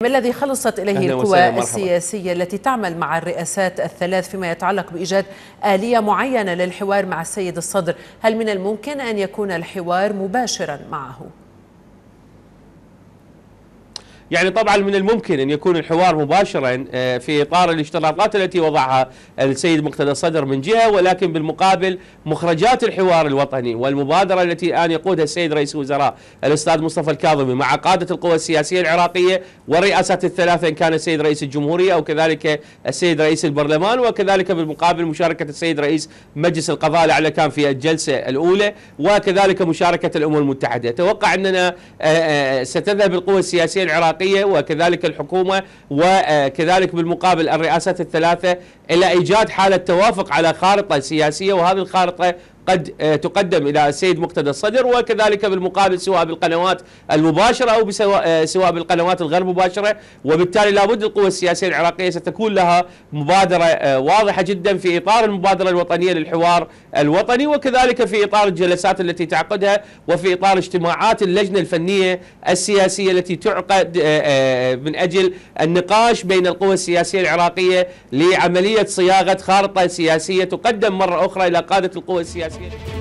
ما الذي خلصت إليه القوى مرحبا. السياسية التي تعمل مع الرئاسات الثلاث فيما يتعلق بإيجاد آلية معينة للحوار مع السيد الصدر؟ هل من الممكن أن يكون الحوار مباشرا معه؟ يعني طبعا من الممكن أن يكون الحوار مباشرا في إطار الاشتراطات التي وضعها السيد مقتدى الصدر من جهة، ولكن بالمقابل مخرجات الحوار الوطني والمبادرة التي الآن يقودها السيد رئيس الوزراء الأستاذ مصطفى الكاظمي مع قادة القوى السياسية العراقية والرئاسات الثلاثة، إن كان السيد رئيس الجمهورية أو كذلك السيد رئيس البرلمان، وكذلك بالمقابل مشاركة السيد رئيس مجلس القضاء الأعلى كان في الجلسة الأولى، وكذلك مشاركة الأمم المتحدة. أتوقع أننا ستذهب القوى السياسية العراقية وكذلك الحكومة وكذلك بالمقابل الرئاسات الثلاثة إلى إيجاد حالة توافق على خارطة سياسية، وهذه الخارطة قد تقدم إلى السيد مقتدى الصدر، وكذلك بالمقابل سواء بالقنوات المباشرة أو سواء بالقنوات الغير مباشرة. وبالتالي لابد القوى السياسية العراقية ستكون لها مبادرة واضحة جدا في إطار المبادرة الوطنية للحوار الوطني، وكذلك في إطار الجلسات التي تعقدها، وفي إطار اجتماعات اللجنة الفنية السياسية التي تعقد من أجل النقاش بين القوى السياسية العراقية لعملية صياغة خارطة سياسية تقدم مرة أخرى إلى قادة القوى السياسية.